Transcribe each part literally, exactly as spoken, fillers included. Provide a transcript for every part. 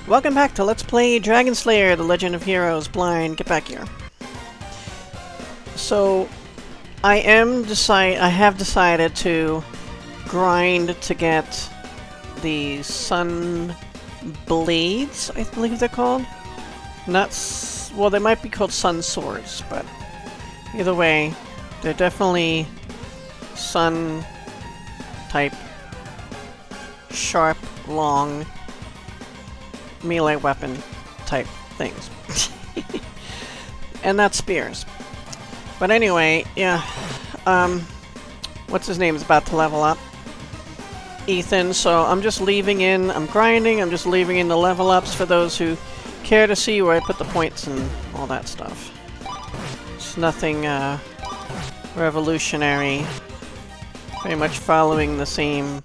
Welcome back to Let's Play Dragon Slayer, The Legend of Heroes Blind. Get back here. So, I am decide I have decided to grind to get the Sun Blades, I believe they're called. Not s well, they might be called Sun Swords, but either way, they're definitely Sun type, sharp, long melee weapon type things. And not spears. But anyway, yeah, um, what's his name is about to level up. Ethan, so I'm just leaving in, I'm grinding, I'm just leaving in the level ups for those who care to see where I put the points and all that stuff. It's nothing, uh, revolutionary. Very much following the same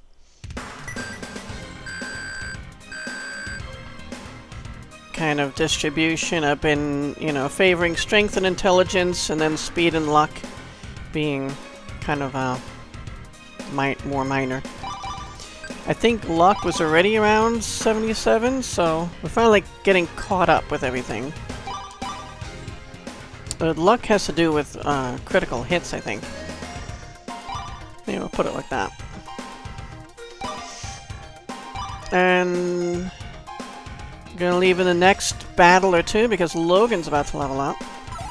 kind of distribution. I've been, you know, favoring strength and intelligence, and then speed and luck being kind of uh, mi more minor. I think luck was already around seventy-seven, so we're finally getting caught up with everything. But luck has to do with uh, critical hits, I think. Maybe we'll put it like that. And I'm gonna leave in the next battle or two because Logan's about to level up.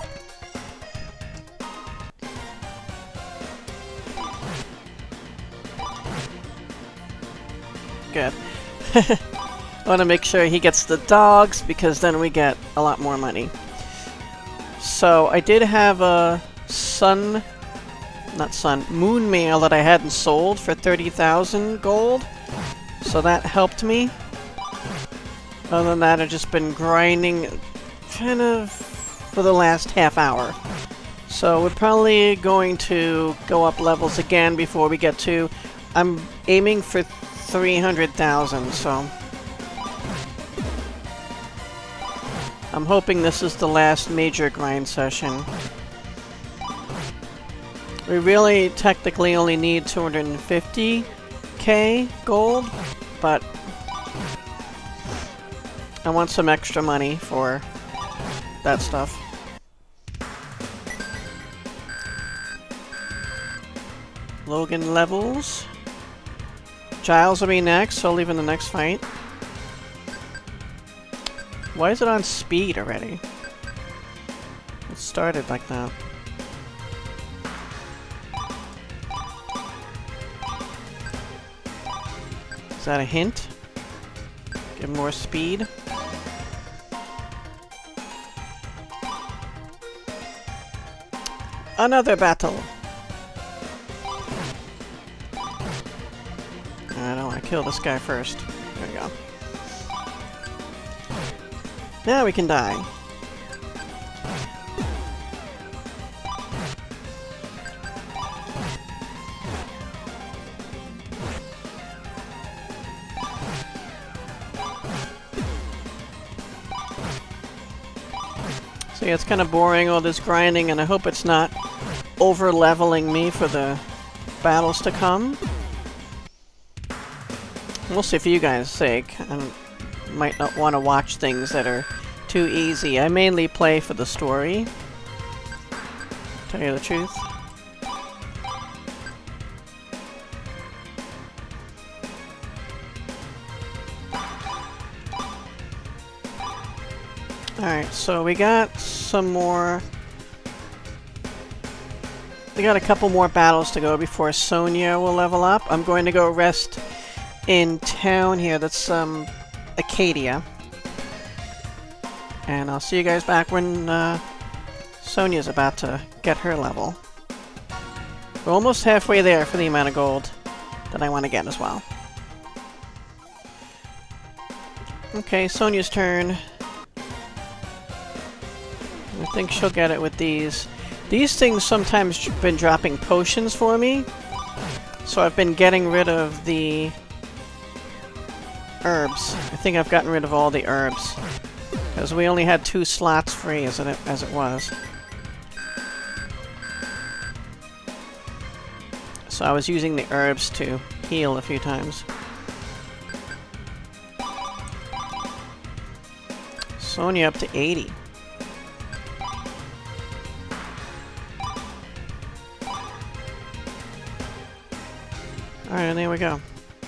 Good. I want to make sure he gets the dogs because then we get a lot more money. So I did have a sun, not sun, moon mail that I hadn't sold for thirty thousand gold. So that helped me. Other than that, I've just been grinding kind of for the last half hour. So we're probably going to go up levels again before we get to... I'm aiming for three hundred thousand, so... I'm hoping this is the last major grind session. We really technically only need two hundred fifty K gold, but I want some extra money for that stuff. Logan levels. Giles will be next, so I'll leave in the next fight. Why is it on speed already? It started like that. Is that a hint? Give more speed? Another battle! I don't want to kill this guy first. There we go. Now we can die. So yeah, it's kind of boring, all this grinding, and I hope it's not over-leveling me for the battles to come. Mostly for you guys' sake. I might not want to watch things that are too easy. I mainly play for the story, to tell you the truth. Alright, so we got some more... We got a couple more battles to go before Sonia will level up. I'm going to go rest in town here. That's, um, Acadia. And I'll see you guys back when, uh, Sonia's about to get her level. We're almost halfway there for the amount of gold that I want to get as well. Okay, Sonia's turn. I think she'll get it with these. These things sometimes been dropping potions for me, so I've been getting rid of the herbs. I think I've gotten rid of all the herbs, because we only had two slots free as it, as it was. So I was using the herbs to heal a few times. It's only up to eighty. Alright, there we go.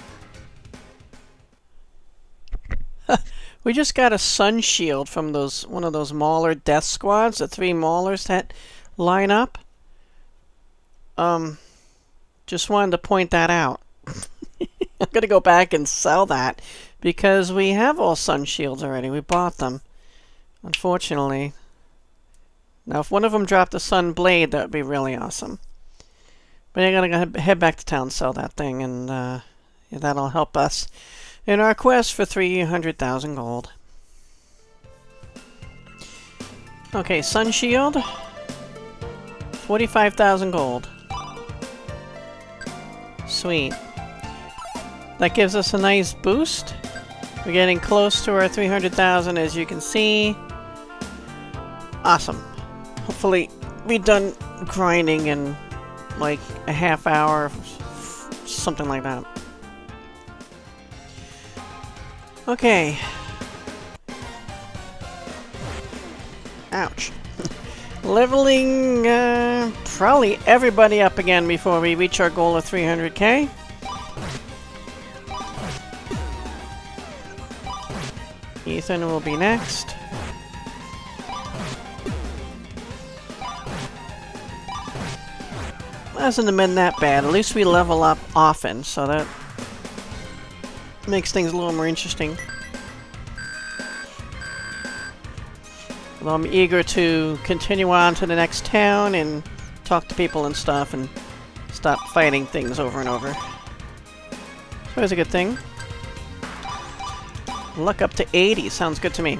We just got a sun shield from those one of those Mauler death squads, the three Maulers that line up. Um, just wanted to point that out. I'm gonna go back and sell that because we have all sun shields already. We bought them, unfortunately. Now, if one of them dropped a sun blade, that would be really awesome. But I gotta go head back to town and sell that thing, and uh, yeah, that'll help us in our quest for three hundred thousand gold. Okay, sun shield, forty-five thousand gold. Sweet. That gives us a nice boost. We're getting close to our three hundred thousand, as you can see. Awesome. Hopefully we're done grinding in like a half hour, something like that. Okay. Ouch. Leveling uh, probably everybody up again before we reach our goal of three hundred K. Ethan will be next. Hasn't been that bad. At least we level up often, so that makes things a little more interesting. Well, I'm eager to continue on to the next town and talk to people and stuff and stop fighting things over and over. So that's a good thing. Luck up to eighty. Sounds good to me.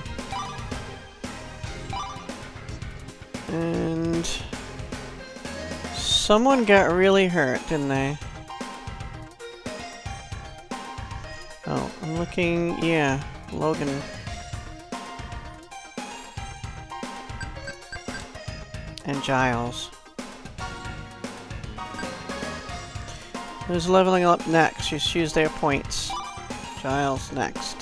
And someone got really hurt, didn't they? Oh, I'm looking... yeah, Logan. And Giles. Who's leveling up next? Just use their points. Giles next.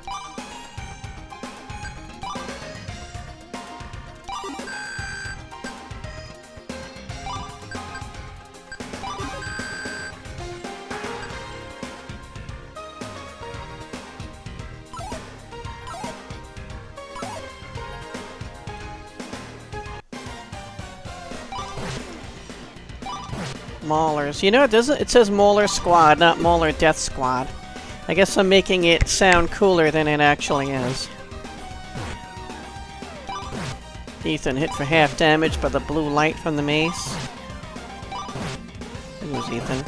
Maulers. You know, it doesn't. It says Mauler Squad, not Mauler Death Squad. I guess I'm making it sound cooler than it actually is. Ethan hit for half damage by the blue light from the mace. It was Ethan.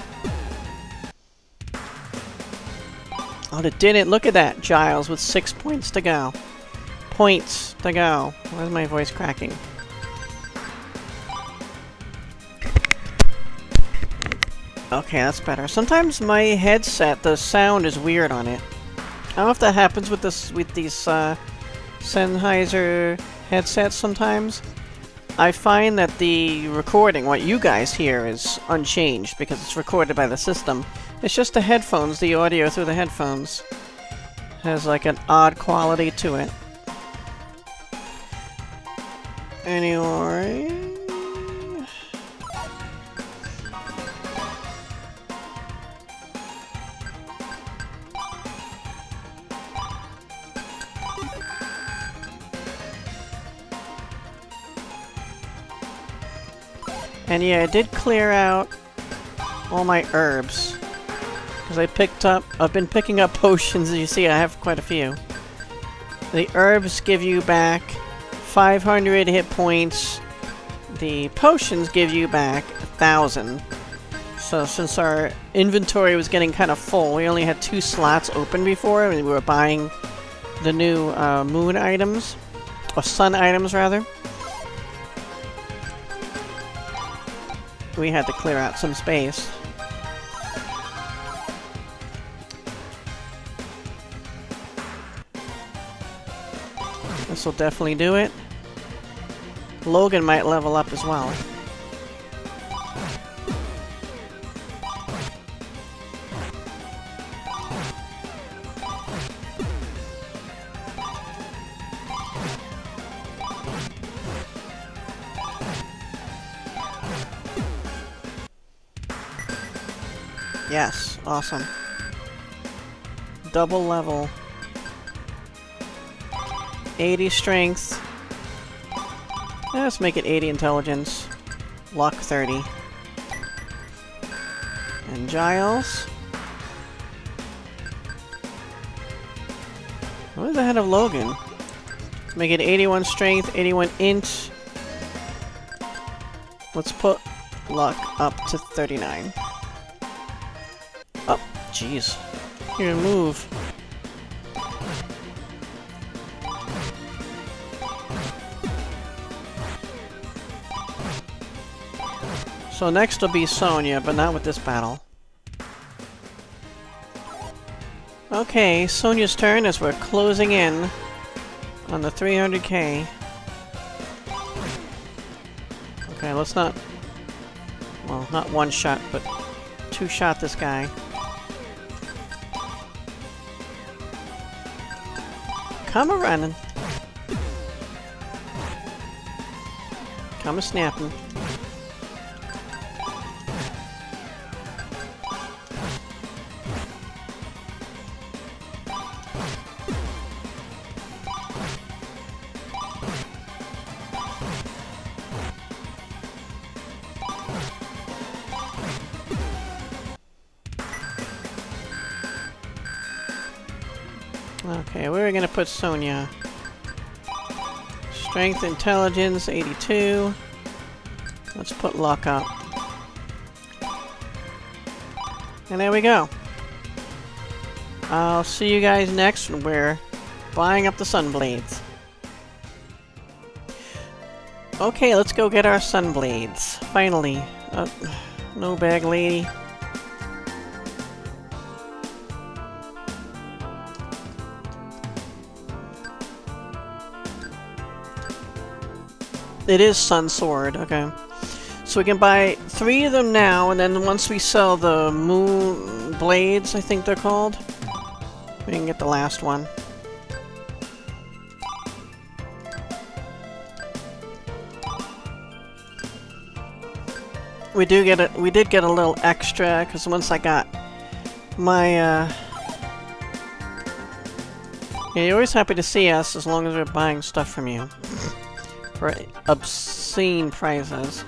Oh, it didn't. Look at that. Giles with six points to go. Points to go. Why is my voice cracking? Okay, that's better. Sometimes my headset, the sound is weird on it. I don't know if that happens with this with these uh, Sennheiser headsets sometimes. I find that the recording, what you guys hear, is unchanged because it's recorded by the system. It's just the headphones, the audio through the headphones has like an odd quality to it. Anyway... And yeah, I did clear out all my herbs. Because I picked up, I've been picking up potions, as you see I have quite a few. The herbs give you back five hundred hit points. The potions give you back one thousand. So since our inventory was getting kind of full, we only had two slots open before, and we were buying the new uh, moon items. Or sun items, rather. We had to clear out some space. This will definitely do it. Logan might level up as well. Yes, awesome. Double level. eighty strength. Let's make it eighty intelligence. Luck thirty. And Giles. Where's ahead of Logan? Make it eighty-one strength, eighty-one int. Let's put luck up to thirty-nine. Oh, jeez. Here, move. So next will be Sonia, but not with this battle. Okay, Sonia's turn as we're closing in on the three hundred K. Okay, let's not... Well, not one shot, but two shot this guy. Come a running. Come a snapping. Okay, where are we gonna put Sonia? Strength, intelligence, eighty-two. Let's put luck up. And there we go. I'll see you guys next when we're buying up the Sunblades. Okay, let's go get our Sunblades. Finally. Uh, no bag lady. It is Sun Sword, okay. So we can buy three of them now, and then once we sell the Moon Blades, I think they're called, we can get the last one. We do get it. We did get a little extra because once I got my. Uh... Yeah, you're always happy to see us as long as we're buying stuff from you. For obscene prices.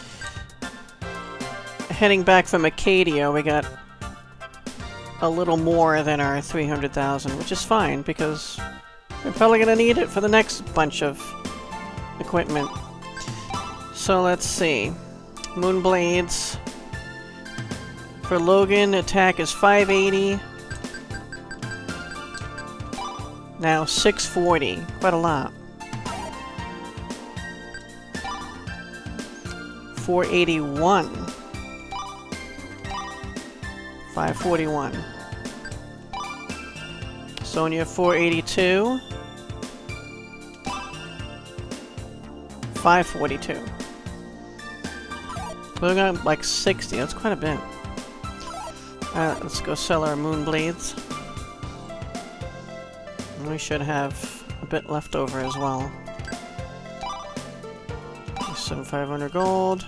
Heading back from Acadia, we got a little more than our three hundred thousand, which is fine, because we're probably going to need it for the next bunch of equipment. So let's see. Moonblades. For Logan, attack is five eighty. Now six forty. Quite a lot. four eighty-one. five forty-one. Sonia four eighty-two. five forty-two. We got like sixty. That's quite a bit. Alright, let's go sell our Moonblades. And we should have a bit left over as well. Some five hundred gold.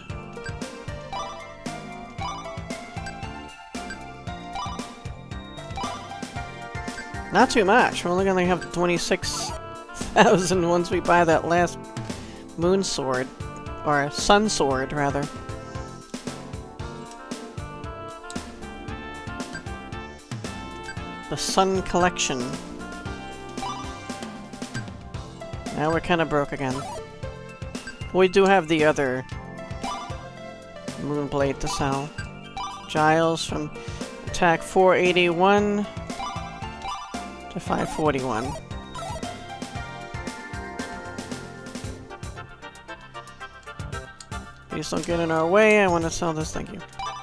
Not too much. We're only gonna have twenty-six thousand once we buy that last moon sword. Or sun sword, rather. The Sun Collection. Now we're kinda broke again. We do have the other Moonblade to sell. Giles from attack four eighty-one to five forty-one. Please don't get in our way. I want to sell this. Thank you.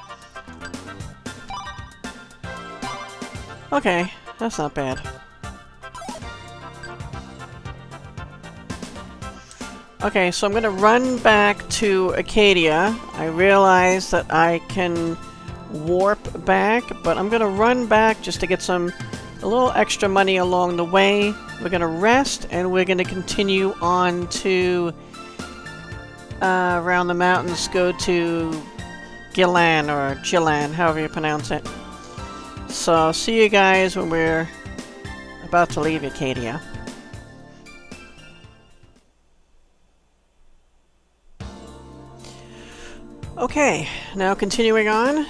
Okay, that's not bad. Okay, so I'm gonna run back to Acadia. I realize that I can warp back, but I'm gonna run back just to get some a little extra money along the way. We're gonna rest, and we're gonna continue on to uh, around the mountains, go to Ghilan or Ghilan, however you pronounce it. So, see you guys when we're about to leave Acadia. Okay, now continuing on.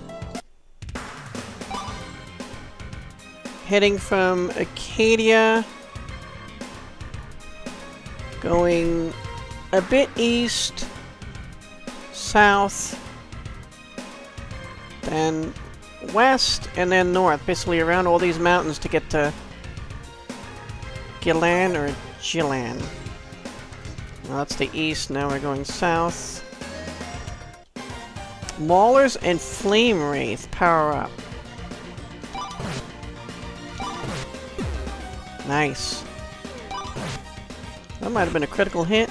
Heading from Acadia, going a bit east, south, then west, and then north. Basically around all these mountains to get to Ghilan or Ghilan. Well, that's the east, now we're going south. Maulers and Flame Wraith power up. Nice. That might have been a critical hit.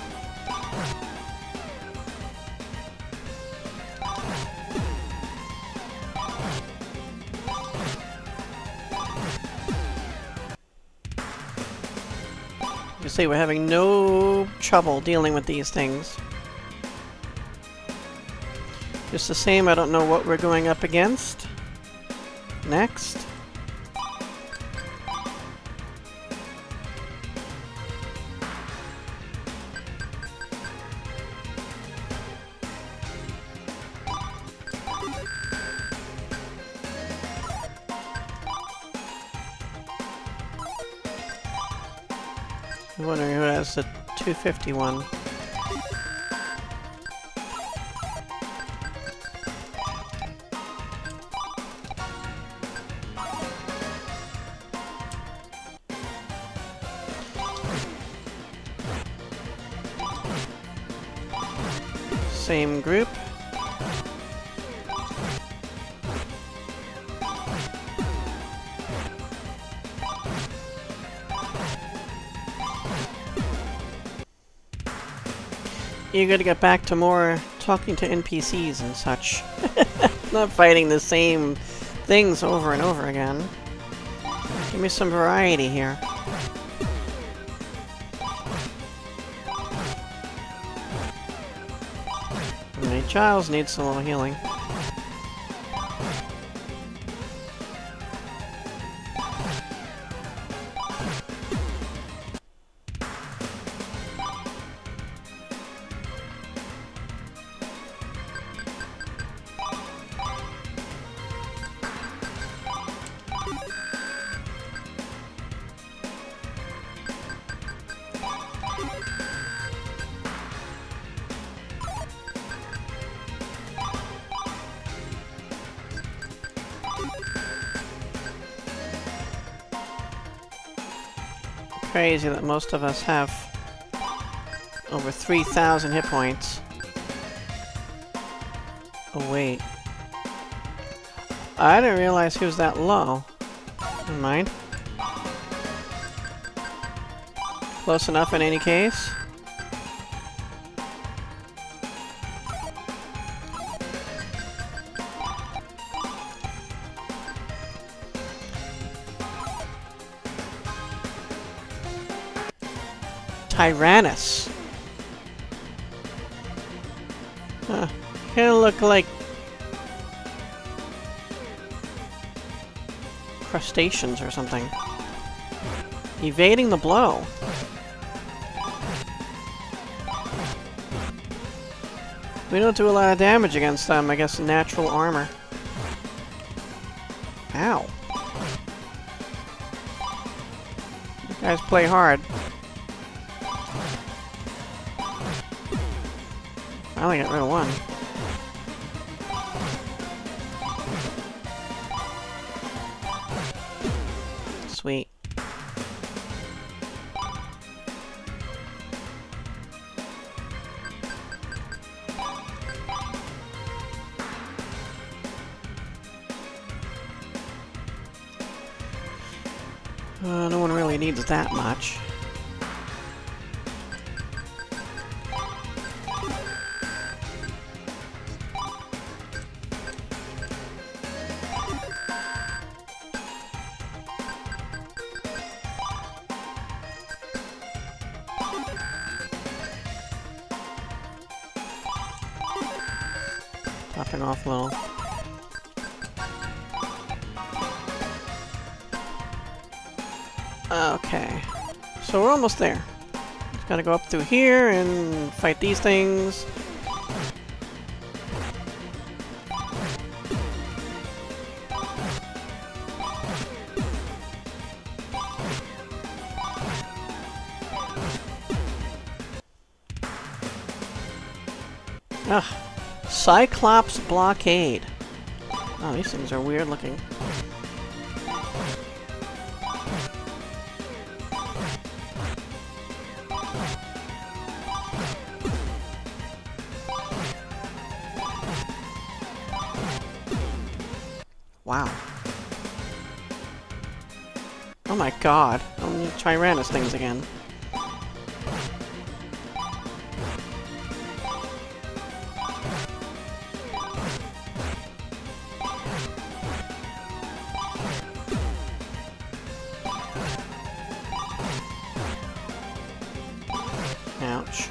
You see, we're having no trouble dealing with these things. Just the same, I don't know what we're going up against. Next. I'm wondering who has the two fifty-one. Same group. You gotta get back to more talking to N P Cs and such. Not fighting the same things over and over again. Give me some variety here. Alright, Giles needs a little healing. Crazy that most of us have over three thousand hit points. Oh wait. I didn't realize he was that low. Never mind. Close enough in any case. Tyrannus. Huh. Kinda look like crustaceans or something. Evading the blow. We don't do a lot of damage against them, I guess natural armor. Ow. You guys play hard. I only got rid of one. Sweet. Uh, no one really needs that much. dropping off little... Okay. So we're almost there. Just gotta go up through here and fight these things. Ugh. Cyclops Blockade. Oh, these things are weird looking. Wow. Oh my god. I'm gonna Tyrannus things again. Ouch.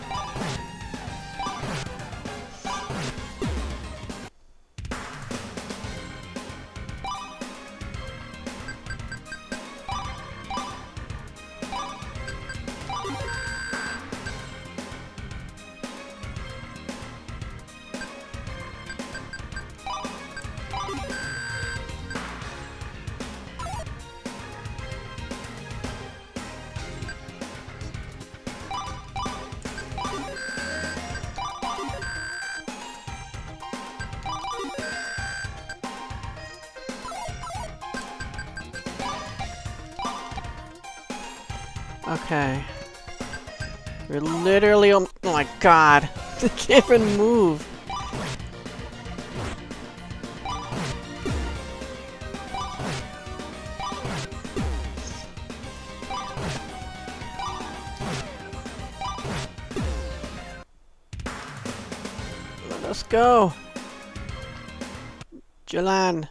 Okay. We're literally on- oh my god. I can't even move. Let us go. Ghilan.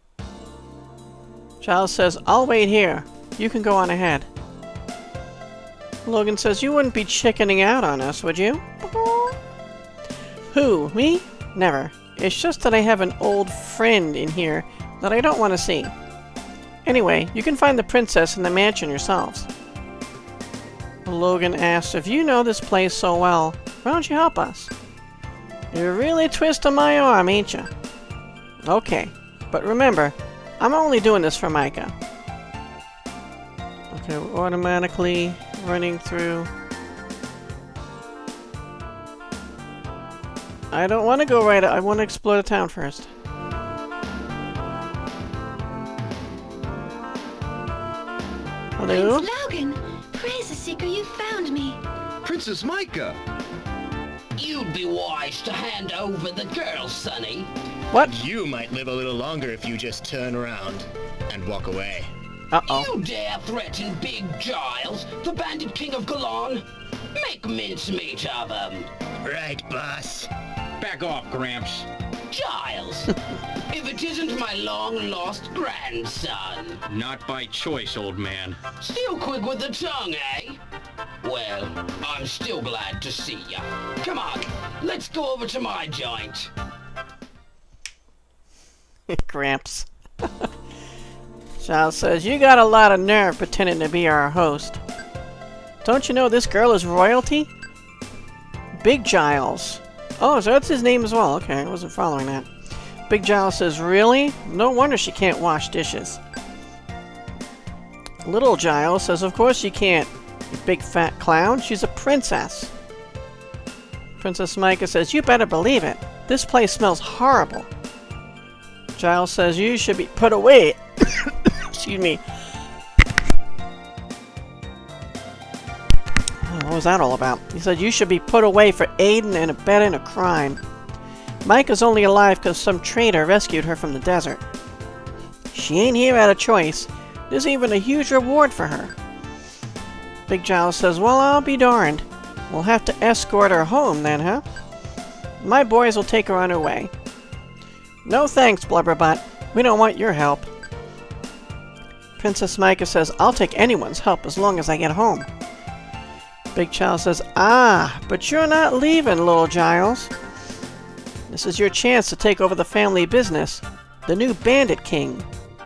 Giles says, I'll wait here. You can go on ahead. Logan says, you wouldn't be chickening out on us, would you? Who? Me? Never. It's just that I have an old friend in here that I don't want to see. Anyway, you can find the princess in the mansion yourselves. Logan asks, if you know this place so well, why don't you help us? You're really twisting my arm, ain't you? Okay, but remember, I'm only doing this for Micah. Okay, we're automatically running through. I don't want to go right. I want to explore the town first. Hello? Prince Logan! Praise the seeker, you found me. Princess Micah! You'd be wise to hand over the girl, Sonny. What? You might live a little longer if you just turn around and walk away. Uh-oh. You dare threaten Big Giles, the bandit king of Ghilan? Make mincemeat of him. Right, boss. Back off, Gramps. Giles, if it isn't my long-lost grandson. Not by choice, old man. Still quick with the tongue, eh? Well, I'm still glad to see ya. Come on, let's go over to my joint. Gramps. Giles says, you got a lot of nerve pretending to be our host. Don't you know this girl is royalty? Big Giles. Oh, so that's his name as well. Okay, I wasn't following that. Big Giles says, really? No wonder she can't wash dishes. Little Giles says, of course she can't, you big fat clown. She's a princess. Princess Micah says, you better believe it. This place smells horrible. Giles says, you should be put away. Excuse me. Oh, what was that all about? He said, you should be put away for aiding and abetting a crime. Micah's only alive because some traitor rescued her from the desert. She ain't here out of choice. There's even a huge reward for her. Big Giles says, well, I'll be darned. We'll have to escort her home then, huh? My boys will take her on her way. No thanks, Blubberbutt. We don't want your help. Princess Micah says, I'll take anyone's help as long as I get home. Big Giles says, ah, but you're not leaving, little Giles. This is your chance to take over the family business. The new Bandit King.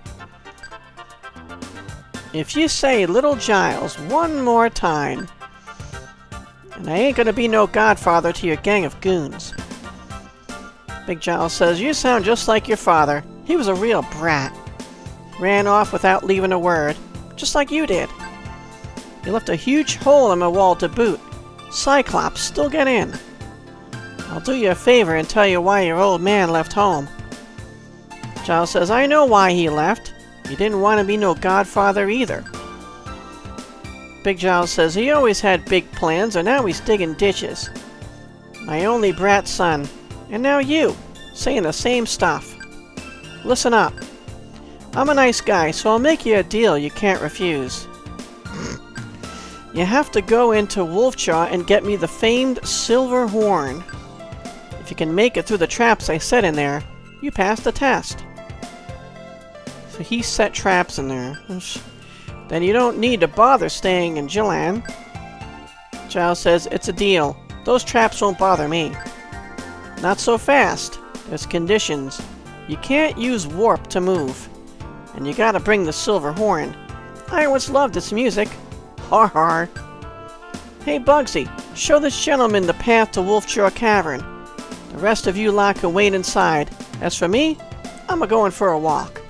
If you say Little Giles one more time, and I ain't gonna be no godfather to your gang of goons. Big Giles says, you sound just like your father. He was a real brat. Ran off without leaving a word, just like you did. You left a huge hole in my wall to boot. Cyclops still get in. I'll do you a favor and tell you why your old man left home. Giles says, I know why he left. He didn't want to be no godfather either. Big Giles says he always had big plans, and now he's digging ditches. My only brat son, and now you, saying the same stuff. Listen up. I'm a nice guy, so I'll make you a deal you can't refuse. You have to go into Wolfjaw and get me the famed silver horn. If you can make it through the traps I set in there, you pass the test. So he set traps in there. Then you don't need to bother staying in Ghilan. Giles says, it's a deal. Those traps won't bother me. Not so fast. There's conditions. You can't use warp to move. And you gotta bring the silver horn. I once loved its music. Har har. Hey Bugsy, show this gentleman the path to Wolfjaw Cavern. The rest of you lot can wait inside. As for me, I'm a-going for a walk.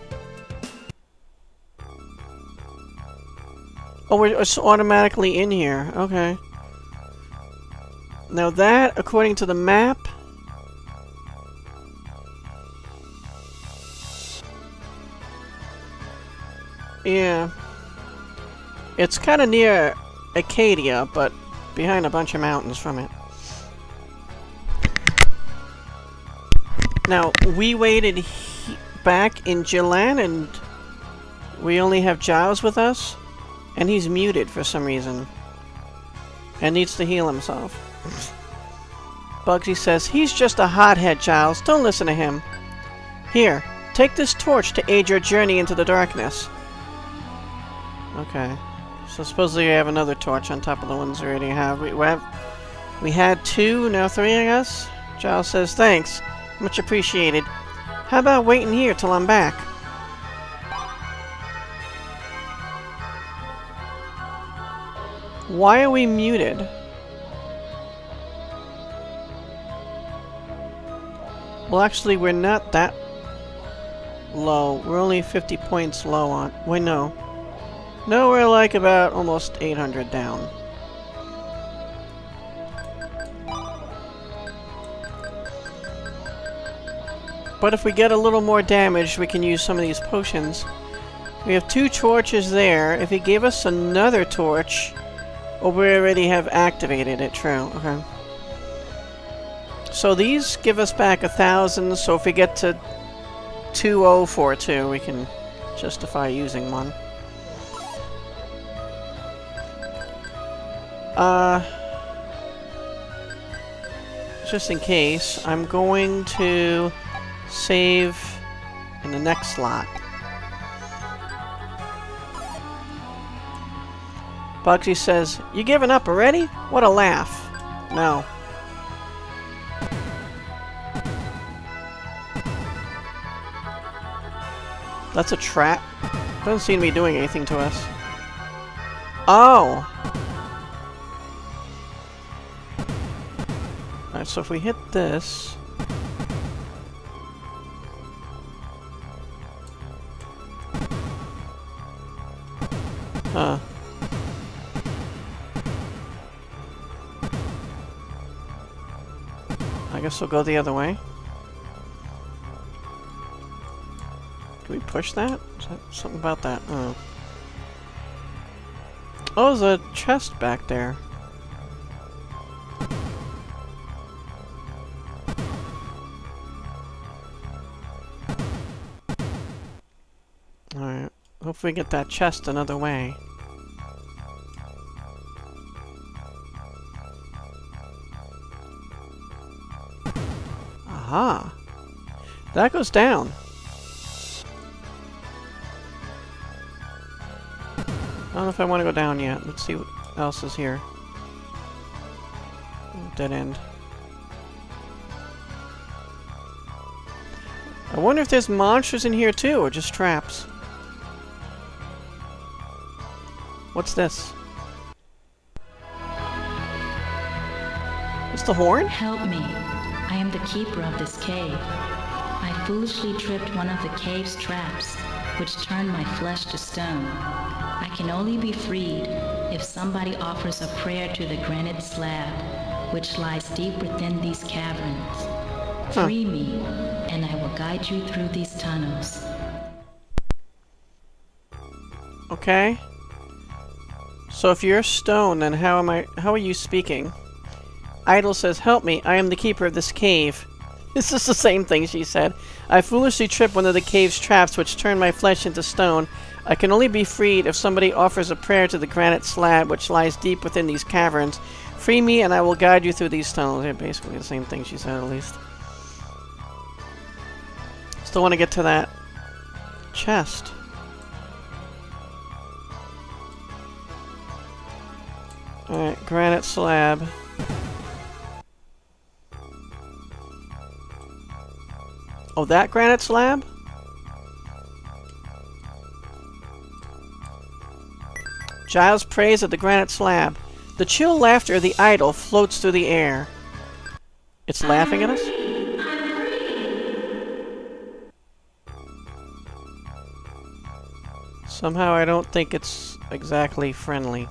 Oh, we're just automatically in here. Okay. Now that, according to the map... Yeah. It's kind of near Acadia, but behind a bunch of mountains from it. Now, we waited he back in Ghilan, and we only have Giles with us, and he's muted for some reason, and needs to heal himself. Bugsy says, he's just a hothead, Giles. Don't listen to him. Here, take this torch to aid your journey into the darkness. Okay. So supposedly we have another torch on top of the ones we already have. We, we have. we had two, now three, I guess? Giles says, thanks. Much appreciated. How about waiting here till I'm back? Why are we muted? Well, actually, we're not that low. We're only fifty points low on... Wait, no. No, we're like about almost eight hundred down. But if we get a little more damage, we can use some of these potions. We have two torches there. If he gave us another torch... Oh, we already have activated it, true. Okay. So these give us back a thousand, so if we get to two thousand forty-two, we can justify using one. Uh, just in case, I'm going to save in the next slot. Bugsy says, you giving up already? What a laugh. No. That's a trap. Doesn't seem to be doing anything to us. Oh! Alright, so if we hit this... Huh. I guess we'll go the other way. Can we push that? Is that something about that? Oh. Oh, there's a chest back there. Alright. Hopefully we get that chest another way. Aha! That goes down. I don't know if I want to go down yet. Let's see what else is here. Dead end. I wonder if there's monsters in here too, or just traps. What's this? It's the horn? Help me. I am the keeper of this cave. I foolishly tripped one of the cave's traps, which turned my flesh to stone. I can only be freed if somebody offers a prayer to the granite slab, which lies deep within these caverns. Huh. Free me, and I will guide you through these tunnels. Okay. So if you're stone, then how am I? How are you speaking? Idol says, "Help me! I am the keeper of this cave." This is the same thing she said. I foolishly tripped one of the cave's traps, which turned my flesh into stone. I can only be freed if somebody offers a prayer to the granite slab, which lies deep within these caverns. Free me, and I will guide you through these tunnels. Yeah, basically the same thing she said, at least. Still want to get to that chest. Alright, granite slab. Oh, that granite slab? Giles prays at the granite slab. The chill laughter of the idol floats through the air. It's laughing at us? Somehow I don't think it's exactly friendly.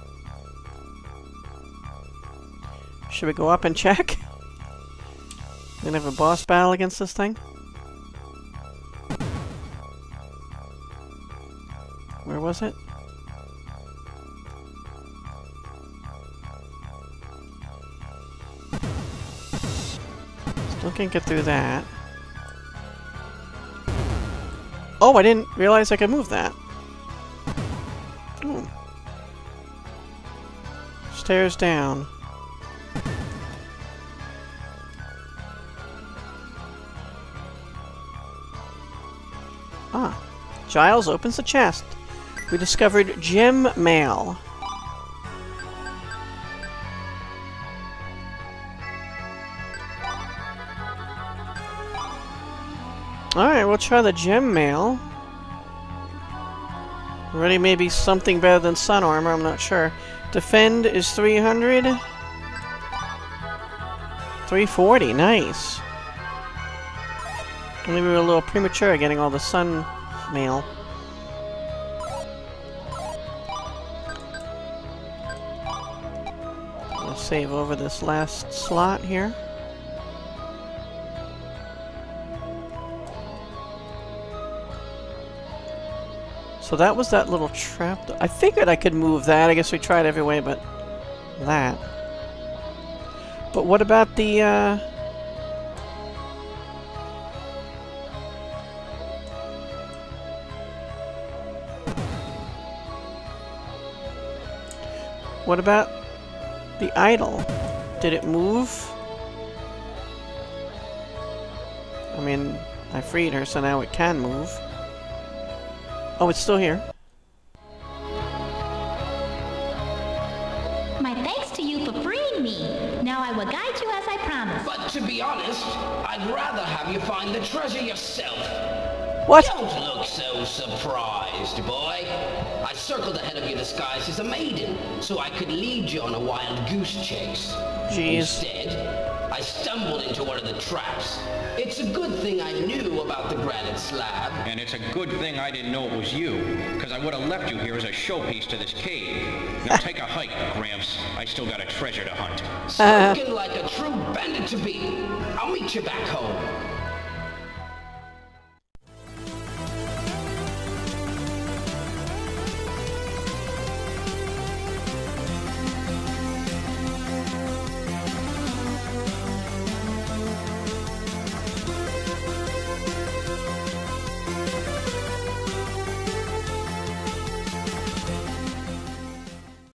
Should we go up and check? We're gonna have a boss battle against this thing? Where was it? Still can't get through that. Oh, I didn't realize I could move that. Ooh. Stairs down. Ah. Giles opens the chest. We discovered gem mail. Alright, we'll try the gem mail. Already maybe something better than sun armor, I'm not sure. Defend is three hundred. three forty, nice. Maybe we were a little premature getting all the sun mail. I'll save over this last slot here. So that was that little trap. I figured I could move that. I guess we tried every way but that. But what about the, uh... what about the idol? Did it move? I mean, I freed her, so now it can move. Oh, it's still here. My thanks to you for freeing me. Now I will guide you as I promised. But to be honest, I'd rather have you find the treasure yourself. What? Don't look so surprised, boy. I circled ahead of you disguised as a maiden, so I could lead you on a wild goose chase. Jeez. Instead, I stumbled into one of the traps. It's a good thing I knew about the granite slab. And it's a good thing I didn't know it was you, because I would have left you here as a showpiece to this cave. Now take a hike, Gramps. I still got a treasure to hunt. Spoken like a true bandit to be. I'll meet you back home.